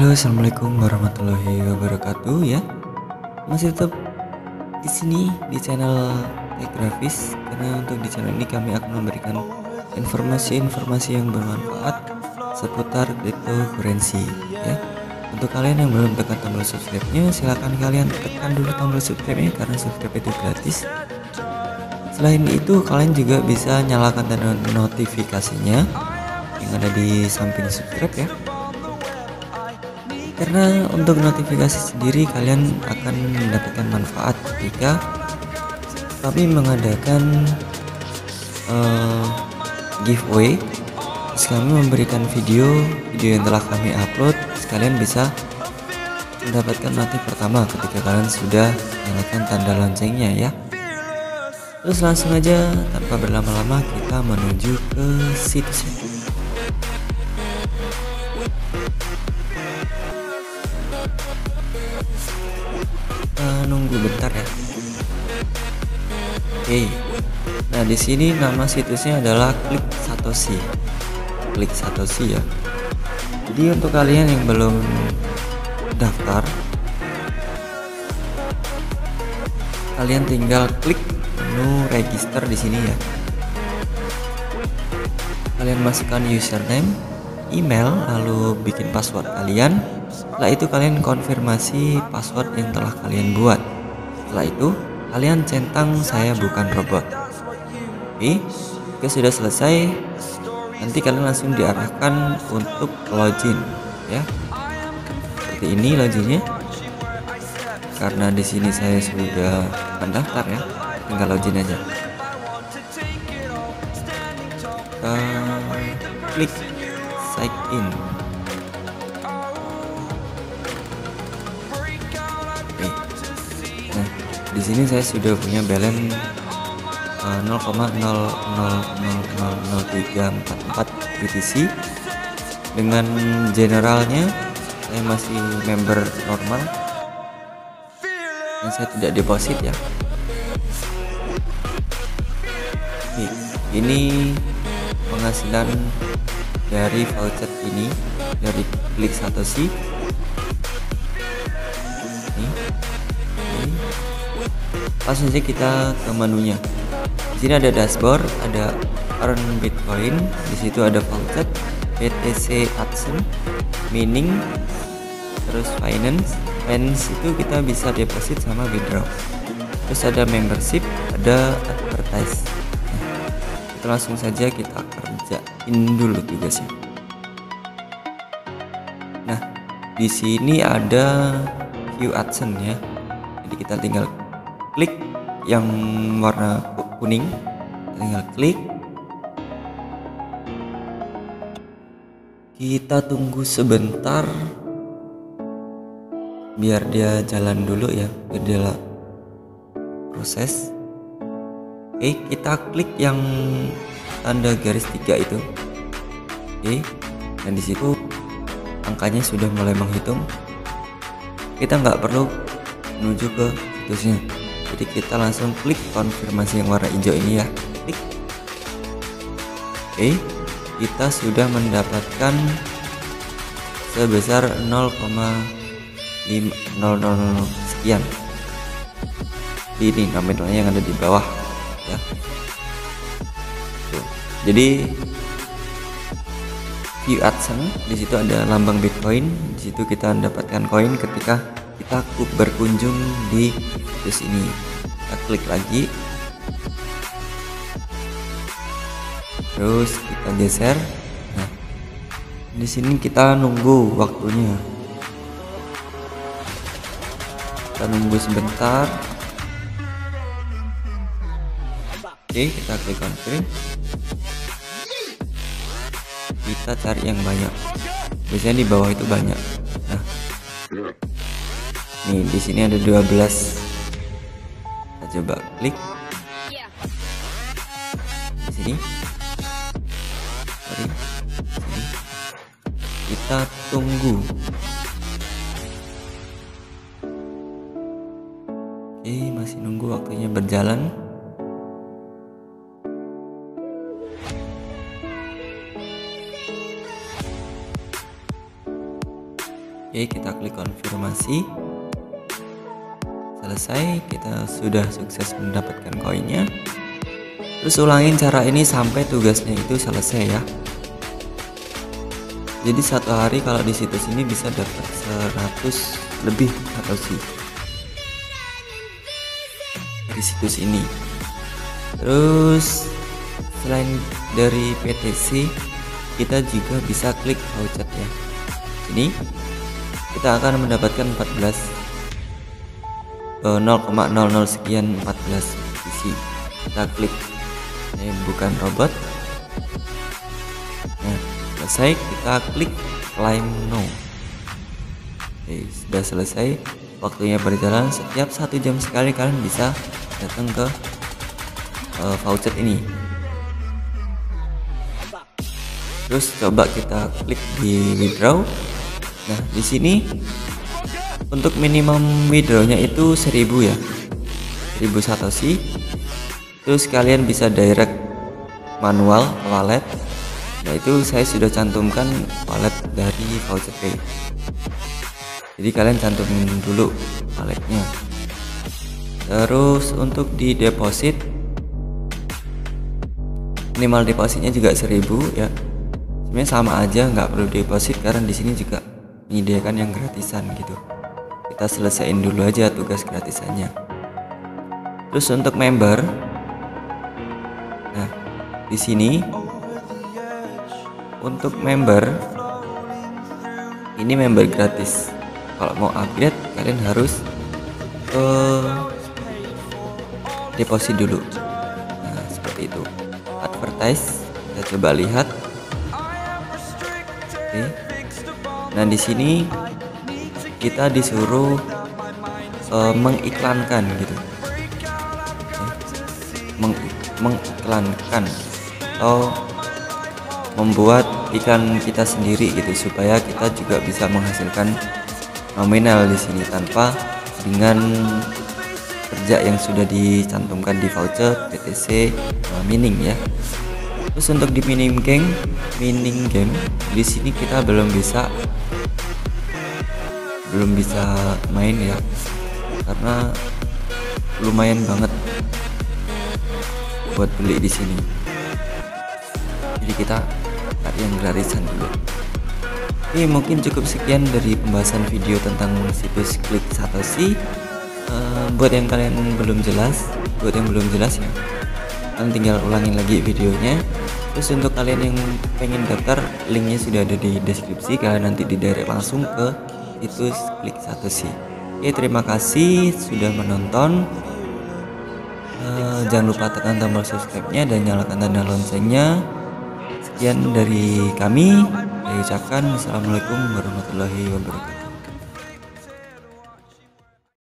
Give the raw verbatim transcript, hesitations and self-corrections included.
Halo, assalamualaikum warahmatullahi wabarakatuh ya. Masih tetap di sini di channel Tech Grafis, karena untuk di channel ini kami akan memberikan informasi-informasi yang bermanfaat seputar cryptocurrency ya. Untuk kalian yang belum tekan tombol subscribe-nya, silahkan kalian tekan dulu tombol subscribe-nya karena subscribe itu gratis. Selain itu, kalian juga bisa nyalakan tanda notifikasinya yang ada di samping subscribe ya. Karena untuk notifikasi sendiri kalian akan mendapatkan manfaat ketika kami mengadakan uh, giveaway. Terus kami memberikan video video yang telah kami upload, kalian bisa mendapatkan notif pertama ketika kalian sudah menyalakan tanda loncengnya ya. Terus langsung aja tanpa berlama-lama kita menuju ke situs. Nunggu bentar ya. Oke. Nah, di sini nama situsnya adalah Klik Satoshi. Klik Satoshi ya. Jadi untuk kalian yang belum daftar, kalian tinggal klik menu register di sini ya. Kalian masukkan username, email, lalu bikin password kalian. Setelah itu kalian konfirmasi password yang telah kalian buat. Setelah itu kalian centang saya bukan robot. Oke, jika sudah selesai, nanti kalian langsung diarahkan untuk login ya. Seperti ini loginnya. Karena di sini saya sudah mendaftar ya, tinggal login aja. Kita klik sign in. Di sini saya sudah punya balance uh, nol koma nol nol nol nol nol tiga empat empat B T C. Dengan generalnya saya masih member normal dan saya tidak deposit ya. Oke, ini penghasilan dari voucher ini dari Klik Satoshi. Langsung saja kita ke menunya. Di sini ada dashboard, ada earn bitcoin, di situ ada voucher, B T C action, mining, terus finance. Finance itu kita bisa deposit sama withdraw. Terus ada membership, ada advertise. Nah, kita langsung saja kita kerjain dulu tugasnya. Nah, di sini ada view action ya. Jadi kita tinggal klik yang warna kuning, tinggal klik. Kita tunggu sebentar biar dia jalan dulu ya, biar dia proses. Oke, kita klik yang tanda garis tiga itu. Oke, dan di situ angkanya sudah mulai menghitung. Kita nggak perlu menuju ke situsnya. Jadi kita langsung klik konfirmasi yang warna hijau ini ya. Klik. Oke, kita sudah mendapatkan sebesar nol koma nol nol nol sekian. Ini nominalnya yang ada di bawah ya. Tuh. Jadi view action, di situ ada lambang Bitcoin. Di situ kita mendapatkan koin ketika kita berkunjung di situs ini. Kita klik lagi, terus kita geser. Nah, di sini kita nunggu waktunya. Kita nunggu sebentar. Oke, kita klik confirm. Kita cari yang banyak. Biasanya di bawah itu banyak. Nah, nih di sini ada dua belas. Kita coba klik di sini. Sorry. Sini. Kita tunggu. Oke, masih nunggu waktunya berjalan. Oke, Oke, kita klik konfirmasi. Selesai, kita sudah sukses mendapatkan koinnya. Terus ulangin cara ini sampai tugasnya itu selesai ya. Jadi satu hari kalau di situs ini bisa dapat seratus lebih satoshi di situs ini. Terus selain dari P T C, kita juga bisa klik voucher ya. Ini kita akan mendapatkan empat belas nol koma nol nol sekian empat belas P C. Kita klik, ini bukan robot. Nah, selesai, kita klik claim now. Oke, sudah selesai. Waktunya berjalan, setiap satu jam sekali kalian bisa datang ke uh, voucher ini. Terus coba kita klik di withdraw. Nah, di sini untuk minimum withdrawnya itu seribu ya, seribu satoshi. Terus kalian bisa direct manual ke wallet. Nah, itu saya sudah cantumkan wallet dari voucher pay. Jadi kalian cantumin dulu walletnya. Terus untuk di deposit, minimal depositnya juga seribu ya. Sebenarnya sama aja, nggak perlu deposit karena di sini juga menyediakan yang gratisan gitu. Kita selesaiin dulu aja tugas gratisannya. Terus untuk member, nah di sini untuk member ini member gratis. Kalau mau upgrade kalian harus uh, deposit dulu. Nah seperti itu. Advertise, kita coba lihat. Oke. Nah di sini kita disuruh uh, mengiklankan gitu. Meng mengiklankan atau membuat iklan kita sendiri gitu, supaya kita juga bisa menghasilkan nominal di sini tanpa dengan kerja yang sudah dicantumkan di voucher P T C uh, mining ya. Terus untuk di mining game, mining game di sini kita belum bisa belum bisa main ya, karena lumayan banget buat beli di sini. Jadi kita cari yang gratisan dulu. Oke, mungkin cukup sekian dari pembahasan video tentang situs Klik Satoshi. Uh, buat yang kalian belum jelas, buat yang belum jelas ya, kalian tinggal ulangin lagi videonya. Terus untuk kalian yang pengen daftar, linknya sudah ada di deskripsi. Kalian nanti didirect langsung ke situs Klik Satoshi. Oke, terima kasih sudah menonton. Uh, jangan lupa tekan tombol subscribe-nya dan nyalakan tanda loncengnya. Sekian dari kami. Saya ucapkan assalamualaikum warahmatullahi wabarakatuh.